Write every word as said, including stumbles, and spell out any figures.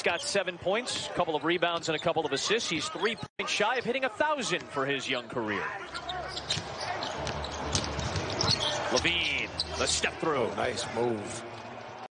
tonight's got seven points, a couple of rebounds, and a couple of assists. He's three points shy of hitting a thousand for his young career. LaVine, the step through. Oh, nice move.